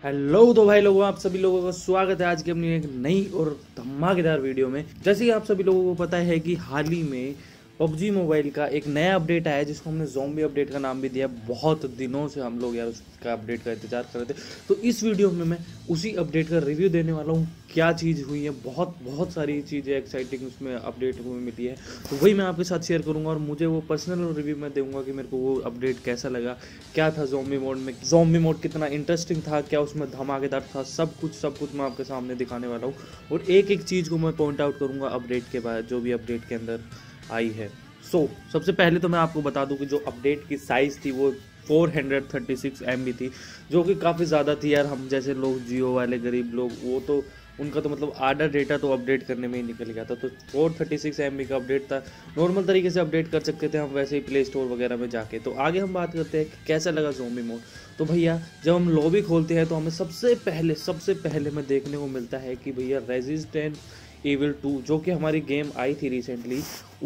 Hello तो भाई लोगों, आप सभी लोगों का स्वागत है आज की अपनी एक नई और धमाकेदार वीडियो में। जैसे कि आप सभी लोगों को पता है कि हाल ही में पबजी मोबाइल का एक नया अपडेट आया है जिसको हमने ज़ॉम्बी अपडेट का नाम भी दिया। बहुत दिनों से हम लोग यार उसका अपडेट का इंतजार कर रहे थे, तो इस वीडियो में मैं उसी अपडेट का रिव्यू देने वाला हूँ। क्या चीज़ हुई है, बहुत सारी चीज़ें एक्साइटिंग उसमें अपडेट में मिली है, तो वही मैं आपके साथ शेयर करूँगा। और मुझे वो पर्सनल रिव्यू में दूंगा कि मेरे को वो अपडेट कैसा लगा, क्या था ज़ॉम्बी मोड में, ज़ॉम्बी मोड कितना इंटरेस्टिंग था, क्या उसमें धमाकेदार था, सब कुछ मैं आपके सामने दिखाने वाला हूँ। और एक एक चीज़ को मैं पॉइंट आउट करूँगा अपडेट के बाद, जो भी अपडेट के अंदर आई है। सबसे पहले तो मैं आपको बता दूं कि जो अपडेट की साइज़ थी वो 436 MB थी, जो कि काफ़ी ज़्यादा थी यार। हम जैसे लोग, जियो वाले गरीब लोग, वो तो उनका तो मतलब आधा डेटा तो अपडेट करने में ही निकल गया था। तो 436 MB का अपडेट था, नॉर्मल तरीके से अपडेट कर सकते थे हम वैसे ही प्ले स्टोर वगैरह में जाके। तो आगे हम बात करते हैं कि कैसा लगा ज़ॉम्बी मोड। तो भैया जब हम लॉबी खोलते हैं तो हमें सबसे पहले में देखने को मिलता है कि भैया रेजिस्टेंट एविल 2, जो कि हमारी गेम आई थी रिसेंटली,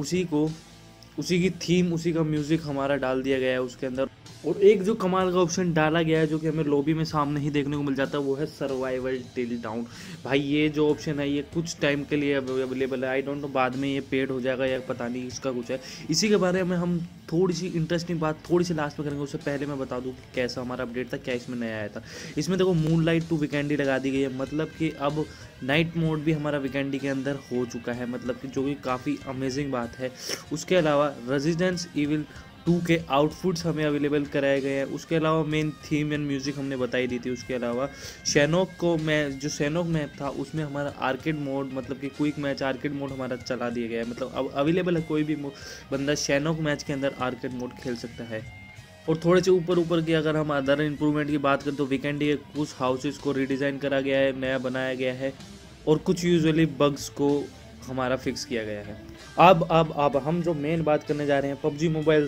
उसी की थीम, उसी का म्यूजिक हमारा डाल दिया गया है उसके अंदर। और एक जो कमाल का ऑप्शन डाला गया है जो कि हमें लॉबी में सामने ही देखने को मिल जाता है, वो है सर्वाइवल टिल डाउन। भाई ये जो ऑप्शन है ये कुछ टाइम के लिए अवेलेबल है, आई डोंट नो बाद में ये पेड हो जाएगा या पता नहीं इसका कुछ है। इसी के बारे में हम थोड़ी सी इंटरेस्टिंग बात थोड़ी सी लास्ट में करेंगे। उससे पहले मैं बता दूं कि कैसा हमारा अपडेट था, क्या इसमें नया आया था। इसमें देखो मूनलाइट टू वीकेंडी लगा दी गई है, मतलब कि अब नाइट मोड भी हमारा वीकेंडी के अंदर हो चुका है, मतलब कि जो कि काफ़ी अमेजिंग बात है। उसके अलावा रेजिडेंस इविल 2 के आउटफुट्स हमें अवेलेबल कराए गए हैं। उसके अलावा मेन थीम एंड म्यूजिक हमने बताई दी थी। उसके अलावा जो शैनोक मैप था उसमें हमारा आर्केड मोड, मतलब कि क्विक मैच आर्केड मोड हमारा चला दिया गया है। मतलब अब अवेलेबल है, कोई भी बंदा शैनोक मैच के अंदर आर्केड मोड खेल सकता है। और थोड़े से ऊपर की अगर हम अदर इंप्रूवमेंट की बात करें तो वीकेंडी के कुछ हाउसेस को रिडिज़ाइन करा गया है, नया बनाया गया है, और कुछ यूजुअली बग्स को हमारा फिक्स किया गया है। अब हम जो मेन बात करने जा रहे हैं पबजी मोबाइल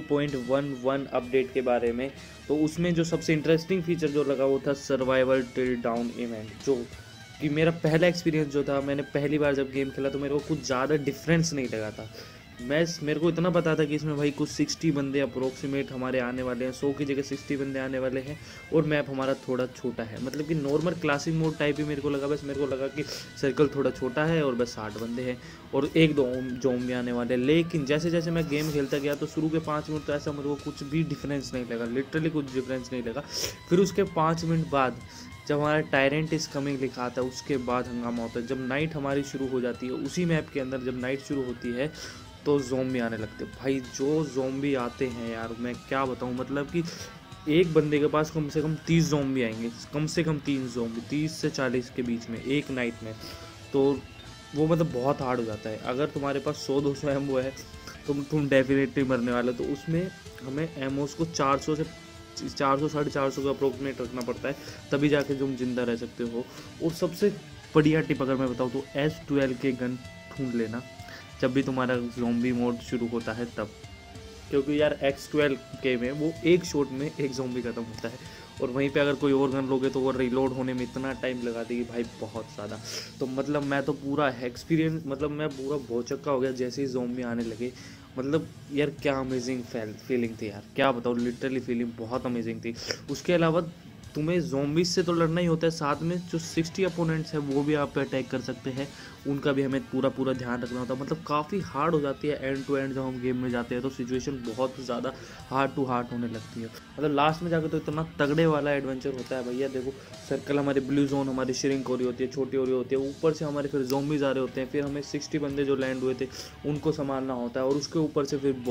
0.11 अपडेट के बारे में। तो उसमें जो सबसे इंटरेस्टिंग फीचर जो लगा वो था सर्वाइवल टिल डाउन इवेंट, जो कि मेरा पहला एक्सपीरियंस जो था, मैंने पहली बार जब गेम खेला तो मेरे को कुछ ज़्यादा डिफरेंस नहीं लगा था। मेरे को इतना पता था कि इसमें भाई कुछ 60 बंदे अप्रोक्सीमेट हमारे आने वाले हैं, 100 की जगह 60 बंदे आने वाले हैं। और मैप हमारा थोड़ा छोटा है, मतलब कि नॉर्मल क्लासिक मोड टाइप ही मेरे को लगा। बस मेरे को लगा कि सर्कल थोड़ा छोटा है और बस 60 बंदे हैं और एक दो ज़ॉम्बी आने वाले। लेकिन जैसे जैसे मैं गेम खेलता गया तो शुरू के 5 मिनट तो ऐसा मेरे को कुछ भी डिफरेंस नहीं लगा, लिटरली कुछ डिफरेंस नहीं लगा। फिर उसके 5 मिनट बाद जब हमारा टायरेंट इज कमिंग लिखा आता है, उसके बाद हंगामा होता है। जब नाइट हमारी शुरू हो जाती है उसी मैप के अंदर, जब नाइट शुरू होती है तो ज़ॉम्बी आने लगते हैं। भाई जो ज़ॉम्बी आते हैं यार, मैं क्या बताऊं, मतलब कि एक बंदे के पास कम से कम 30 ज़ॉम्बी आएंगे, कम से कम 3 ज़ॉम्बी, 30 से 40 के बीच में एक नाइट में। तो वो मतलब बहुत हार्ड हो जाता है। अगर तुम्हारे पास 100-200 एमओ है तो तुम डेफिनेटली मरने वाले। तो उसमें हमें एमओस को 400 से 400 450 का अप्रोक्सीमेट रखना पड़ता है, तभी जाके तुम जिंदा रह सकते हो। और सबसे बढ़िया टिप अगर मैं बताऊँ तो S12 के गन ढूंढ लेना जब भी तुम्हारा ज़ॉम्बी मोड शुरू होता है तब, क्योंकि यार X12 के में वो एक शॉट में एक ज़ॉम्बी खत्म होता है। और वहीं पे अगर कोई और गन लोगे तो वो रिलोड होने में इतना टाइम लगा देगी भाई, बहुत ज़्यादा। तो मतलब मैं तो पूरा एक्सपीरियंस, मतलब मैं पूरा भौचक्का हो गया जैसे ही ज़ॉम्बी आने लगे। मतलब यार क्या अमेजिंग फीलिंग थी यार, क्या बताऊँ, लिटरली फीलिंग बहुत अमेजिंग थी। उसके अलावा तुम्हें ज़ॉम्बीज से तो लड़ना ही होता है, साथ में जो 60 अपोनेंट्स है वो भी आप पे अटैक कर सकते हैं, उनका भी हमें पूरा ध्यान रखना होता है। मतलब काफ़ी हार्ड हो जाती है एंड टू एंड जब हम गेम में जाते हैं, तो सिचुएशन बहुत ज़्यादा हार्ड टू हार्ड होने लगती है। मतलब लास्ट में जाकर तो इतना तगड़े वाला एडवेंचर होता है भैया। देखो सर्कल हमारी ब्लू जोन हमारी श्रिंक हो रही होती है, छोटी हो रही होती है, ऊपर से हमारे फिर ज़ॉम्बीज आ रहे होते हैं, फिर हमें 60 बंदे जो लैंड हुए थे उनको संभालना होता है, और उसके ऊपर से फिर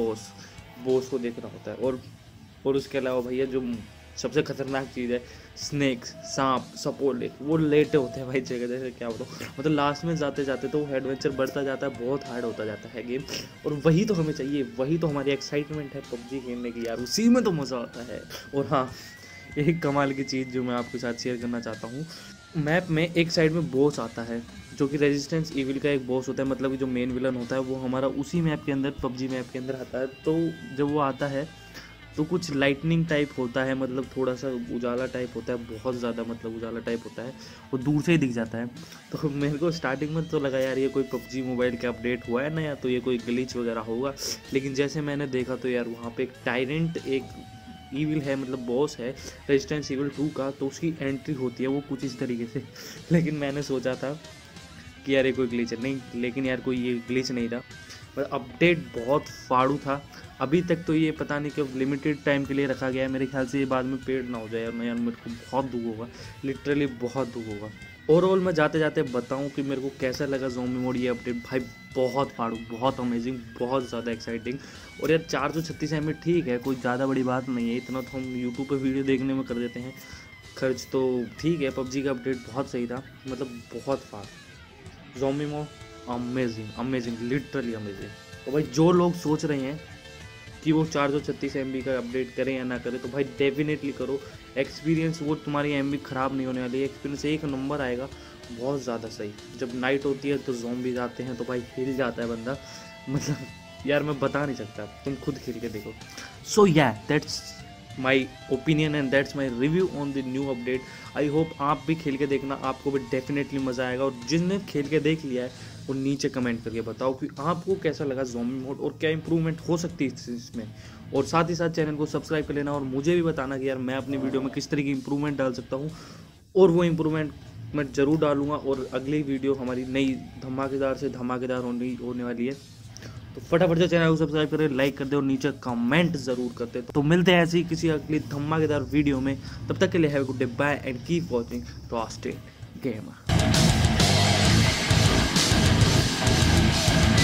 बॉस को देखना होता है। और उसके अलावा भैया जो सबसे खतरनाक चीज़ है, स्नेक्स, सांप, सपोले, वो लेटे होते हैं भाई जगह जगह, क्या बताऊँ। मतलब लास्ट में जाते जाते तो वो एडवेंचर बढ़ता जाता है, बहुत हार्ड होता जाता है गेम। और वही तो हमें चाहिए, वही तो हमारी एक्साइटमेंट है पबजी खेलने की यार, उसी में तो मज़ा आता है। और हाँ, एक कमाल की चीज़ जो मैं आपके साथ शेयर करना चाहता हूँ, मैप में एक साइड में बॉस आता है जो कि रेजिस्टेंस इविल का एक बॉस होता है, मतलब कि जो मेन विलन होता है वो हमारा उसी मैप के अंदर, पबजी मैप के अंदर आता है। तो जब वो आता है तो कुछ लाइटनिंग टाइप होता है, मतलब थोड़ा सा उजाला टाइप होता है, बहुत ज़्यादा मतलब उजाला टाइप होता है, वो दूर से ही दिख जाता है। तो मेरे को स्टार्टिंग में तो लगा यार ये कोई पबजी मोबाइल का अपडेट हुआ है ना, या तो ये कोई ग्लिच वगैरह होगा। लेकिन जैसे मैंने देखा तो यार वहाँ पे एक टायरेंट, एक ईविल है, मतलब बॉस है रेजिस्टेंस ईविल 2 का, तो उसकी एंट्री होती है वो कुछ इस तरीके से। लेकिन मैंने सोचा था कि यार ये कोई ग्लिच है, नहीं, लेकिन यार कोई ये ग्लिच नहीं था, पर अपडेट बहुत फाड़ू था। अभी तक तो ये पता नहीं कब लिमिटेड टाइम के लिए रखा गया है, मेरे ख्याल से ये बाद में पेड ना हो जाए यार, यार मेरे को बहुत दुख होगा, लिटरली बहुत दुख होगा। ओवरऑल मैं जाते जाते बताऊं कि मेरे को कैसा लगा ज़ॉम्बी मोड ये अपडेट। भाई बहुत फाड़ू, बहुत अमेजिंग, बहुत ज़्यादा एक्साइटिंग। और यार 436 MB ठीक है, कोई ज़्यादा बड़ी बात नहीं है, इतना तो हम यूट्यूब पे वीडियो देखने में कर देते हैं खर्च, तो ठीक है। पबजी का अपडेट बहुत सही था, मतलब बहुत fast. Zombie mode amazing, amazing, literally amazing. तो भाई जो लोग सोच रहे हैं कि वो 436 MB का अपडेट करें या ना करें, तो भाई डेफिनेटली करो। एक्सपीरियंस वो तुम्हारी MB ख़राब नहीं होने वाली है, एक्सपीरियंस एक नंबर आएगा, बहुत ज़्यादा सही। जब नाइट होती है तो ज़ॉम्बीज आते हैं तो भाई हिल जाता है बंदा, मतलब यार मैं बता नहीं सकता, तुम खुद खेल के देखो। सो या that's my opinion and that's my review on the new update. I hope आप भी खेल के देखना, आपको भी डेफिनेटली मज़ा आएगा। और जिसने खेल के देख लिया है वो नीचे कमेंट करके बताओ कि आपको कैसा लगा ज़ॉम्बी मोड और क्या इंप्रूवमेंट हो सकती है इसमें। और साथ ही साथ चैनल को सब्सक्राइब कर लेना और मुझे भी बताना कि यार मैं अपनी वीडियो में किस तरह की इंप्रूवमेंट डाल सकता हूँ, और वो इंप्रूवमेंट मैं ज़रूर डालूंगा। और अगली वीडियो हमारी नई धमाकेदार से धमाकेदार होने वाली है, तो फटाफट से चैनल को सब्सक्राइब करें, लाइक कर दे और नीचे कमेंट जरूर करते। तो मिलते हैं ऐसी किसी अगली धमाकेदार वीडियो में, तब तक के लिए have a good day, bye and keep watching trusted gamer.